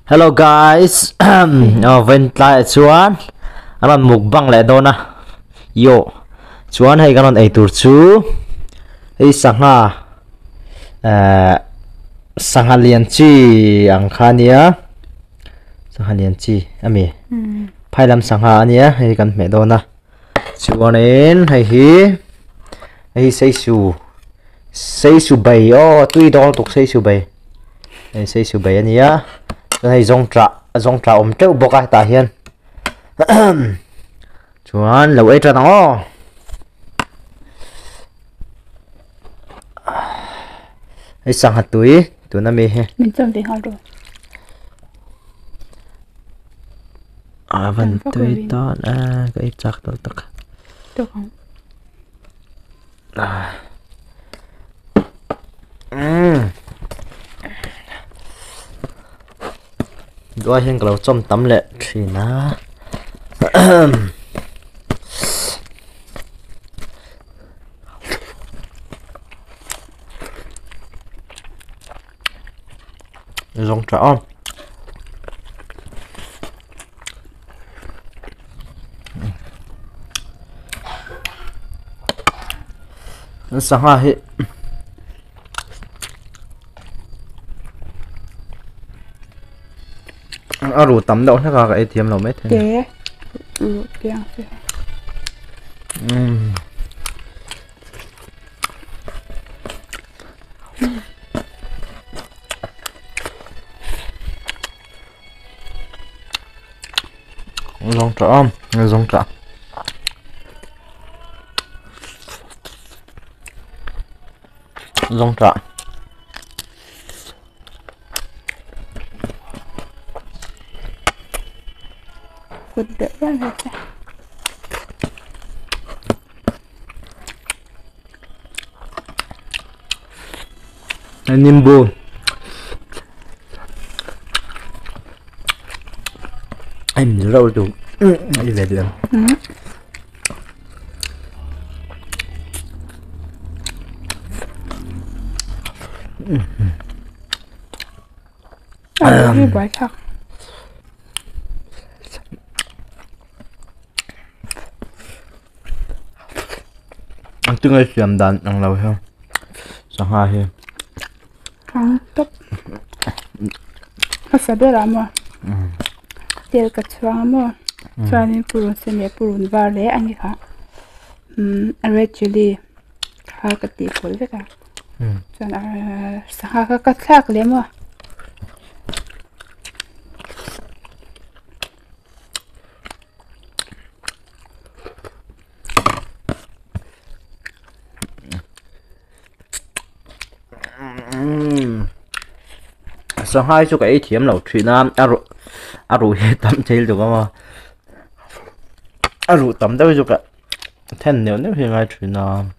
Hello guys, ven lại chuan anh mukbang lại đâu na yo chuan hay cái ai tur chu hay sangha lian chi ang khania sangha lian chi ami phai lam sangha ania hay kan me đâu na chuan en hay sei su bay o tui dol tuk sei su bay ania hay zong tra om treo boka ta hiền chuan lâu ấy tra nó hay sang hạt túi tụi nó mê he mình chọn để họ rồi vẫn túi đó cái chắc đâu tất được không đôi hiện cái trong tấm lệ thì nó rong tròn sang ha hết ở rủ tắm đâu nó có cái ATM nào mấy thế kệ kệ rong tròn rong tròn rong tròn gede banget ya. Nimbu em rau đủ đi về đường Đi bãi thật anh từng ấy xem đàn ăn lâu không sang hai thêm không tốt nó sẽ biết làm mà tiền cái choáng mà cho nên purun xem nhé purun vào lấy anh ấy anh red chili hai cái tí phổi vậy cả cho nên sang hai cái khác lấy mà sang hai chỗ cái ATM lẩu thủy nam aru tắm chơi được không mà aru tắm đâu chỗ cái thêm nếu hiện ngay thủy nam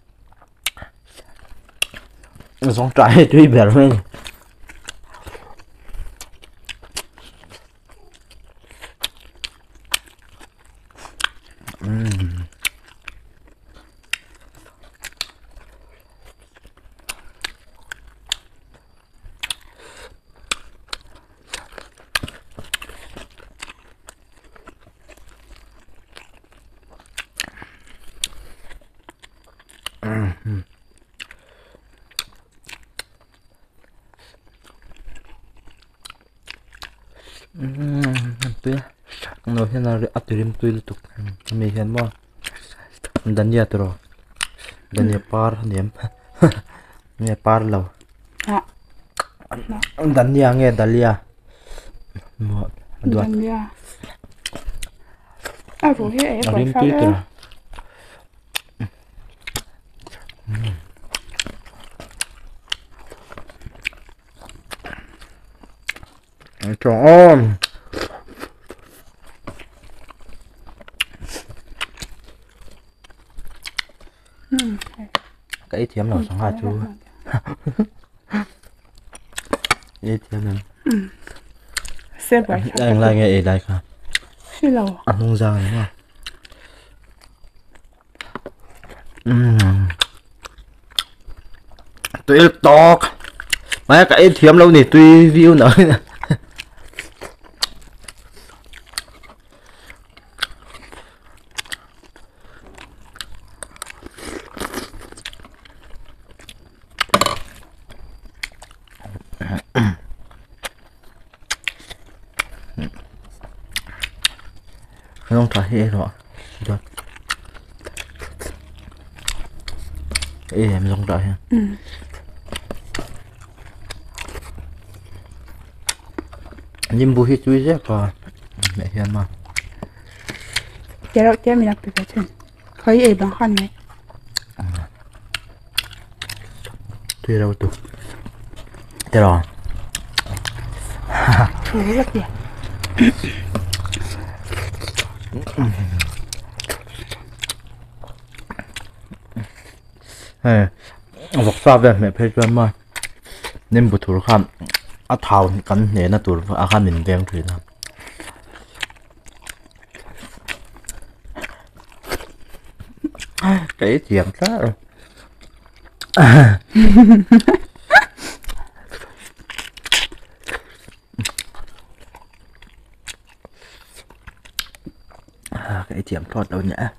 giống trái tùy bẻ lên tui nó hiện là áp tuyến tui liên tục mình hiện mà đánh nhà rồi đánh nhà par niệm nhà par lâu đánh nhà nghe Dalia đánh nhà rồi hết ở bên tui rồi tròn cái ATM nào sang hai chú ATM này xe bãi đang lại nghe đây cả xe lầu ăn không ra đúng không tôi to mấy cái ATM lâu này tôi view nữa không trả hết rồi được em không trả ha nhưng bùi hết chui rác rồi mẹ hiền mà chế độ chế mình đặc biệt chân khơi ấy bằng khăn này thuê đâu tụ thế rồi thú rất đẹp vật sao về mẹ phê cho mà nên bút thủ khám à thảo cắn nhẹ nó tụ à khám mình đem thử nào cái chuyện đó rồi cái chuyện thoát đâu nhá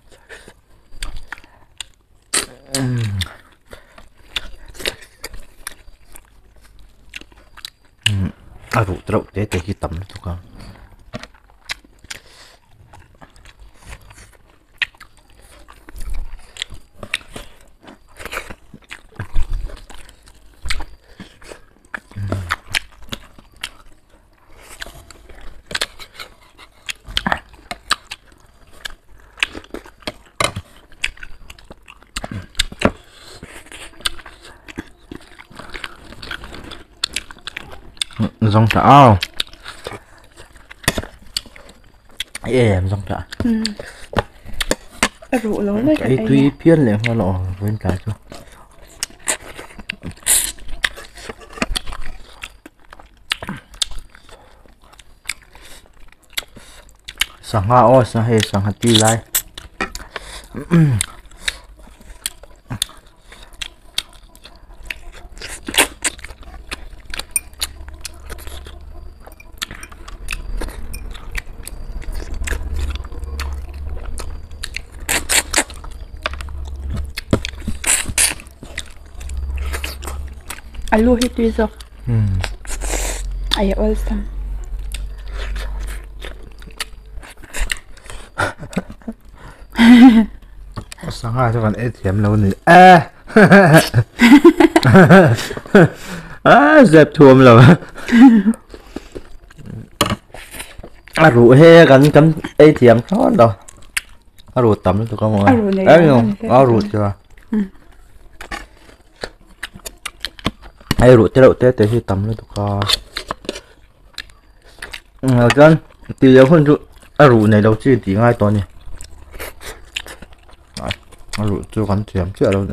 à rượu rượu để khi tắmถูกkhông rong chảo em rong chảo rượu lớn đấy cái tuy phiên liền hoa lọ với cả cho sang hoa ô sang hay sang hạt ti lai alu hết tuy rồi ai ơi sam sang hai cho bạn ATM lâu nữa à à dẹp thuồng rồi à rượu he gắn cắm ATM thoát rồi à rượu tắm tụi con mọi người ấy không à rượu chưa ai rượu tết thì tắm lên tụi con con từ giờ hơn rượu à rượu này đâu chứ tí ngay to nhỉ à rượu chưa gắn chém chưa đâu nữa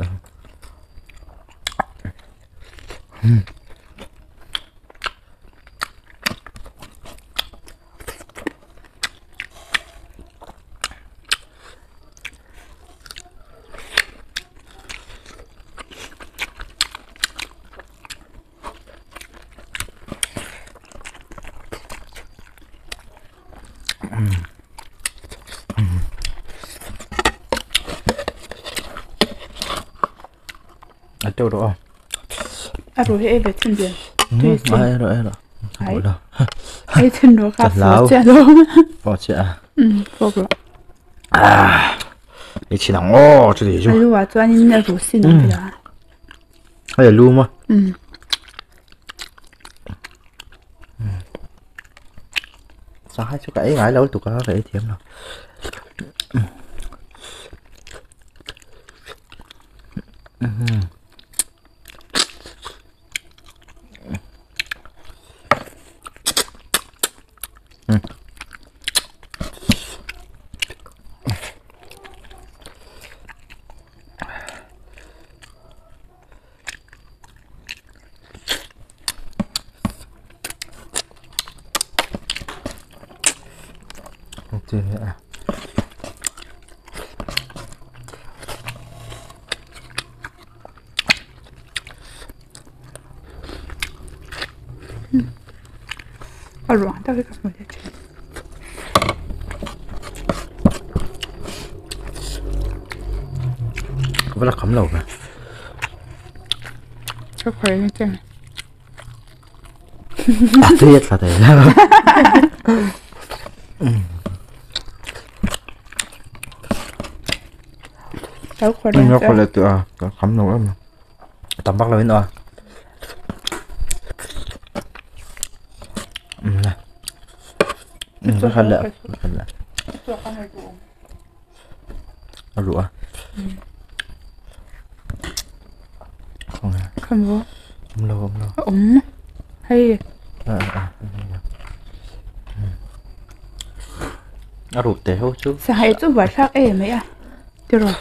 ở đâu đó à rồi hết về chân biển tuy rồi rồi ấy ấy chân đó khá phổ chết luôn phổ chết phổ rồi à你起床哦这里就哎我昨天那乳系能的还有撸吗sao hai chỗ cái ngái lâu tụi có cái thiếm nào chưa nữa à rồi tao phải cầm một cái có là cắm lẩu mà cho khỏe lên trên à tuyệt là thế cháu khỏi nó có lẽ tụi khắm nấu lắm tắm bắt lên rồi nè rất khăn lẹ nó rủa không à không có không lâu hay nó rụt té hốt chứ sao hay chút vật khác ấy mấy à được rồi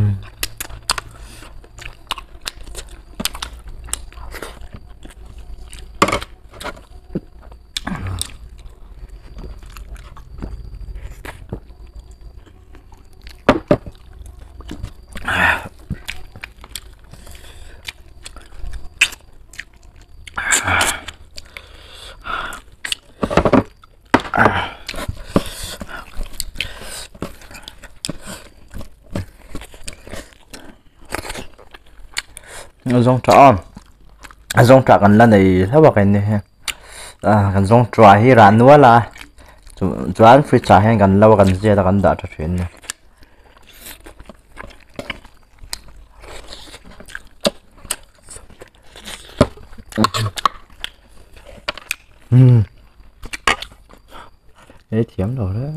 dòng trà gần lần này theo cái này gần dòng trà hi ran nữa là chuẩn free trà hay gần lâu gần gì là gần đã cho chuyện này đấy thiếm rồi đó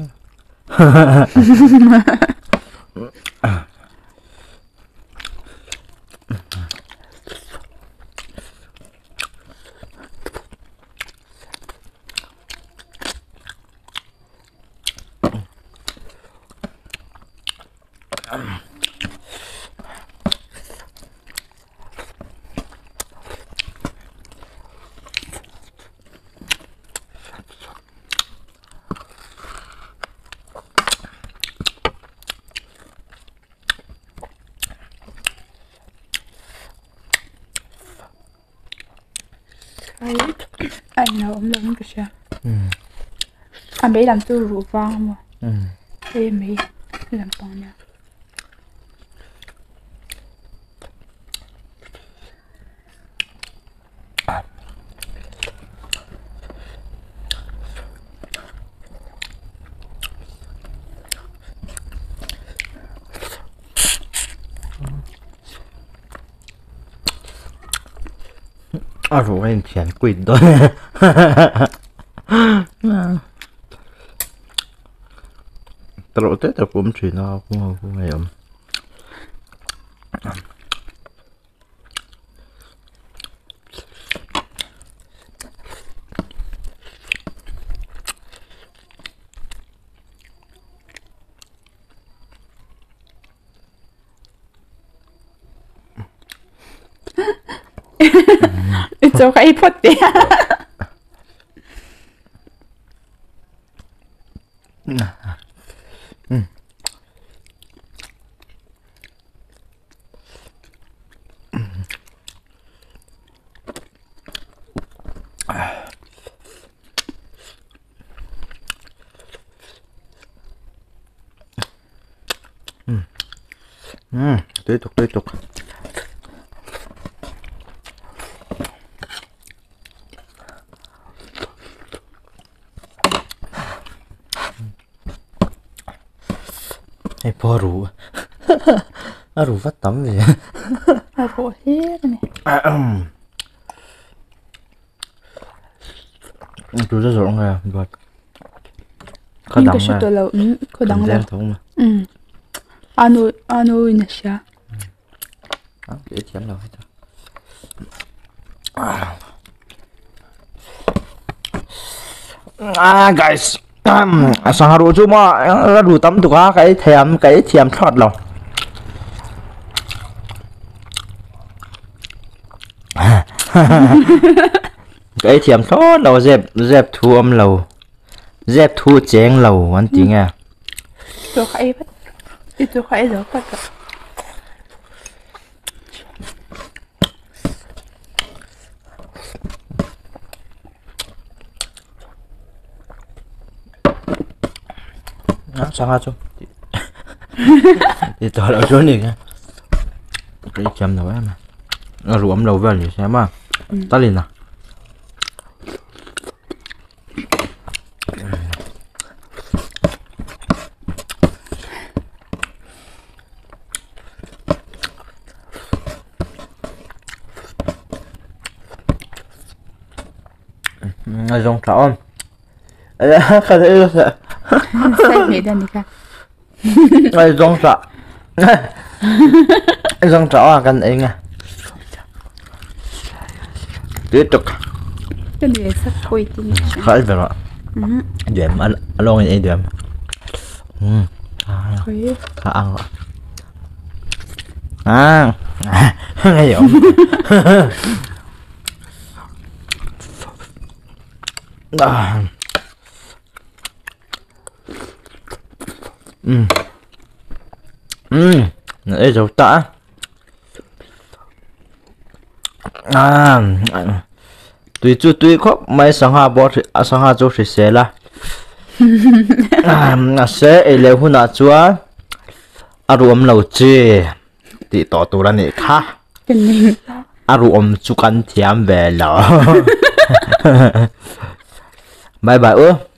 anh nào ông lớn cái sao anh bé làm tôi rượu vang mà em ấy làm bằng nha rủ anh chén quỳnh thôi tết là cũng chỉ nó cũng ngày ấm cho cái phật đi tiếp tục hay po rủ rủ vắt tắm về rượu hết này rủ rất rộng rồi vật có đắng cái số lâu có đắng lâu ano nè sao để chén rồi guys sang haru chú mà là đủ tắm tụi cái thèm thoát lòng cái thèm thoát lầu dẹp thu âm lầu dẹp thu chén lầu anh tiếng à tôi khai bắt tôi khai rồi bắt sang haru thì tôi đã chỗ này cái chấm nào mà nó rủ ấm lầu về thì xem mà tắt liền nào Dùng trộn. Cái đấy là Sai mẹ đàn đi cả. dùng trộn. Dùng trộn à cần anh à. Tiếp tục. Cái này sắp quay tin. Khởi về rồi. Điểm alo anh điểm. Quay. Khá ăn rồi. Nghe hiểu. Để dầu tả. Tuy khóc mấy sáng hạ bó sáng hạ chỗ sẽ là sẽ lệ hôn à chúa aru lâu chê thì tỏ tù ra nè khá aru chú cắn thiám về lỡ bye bye ơ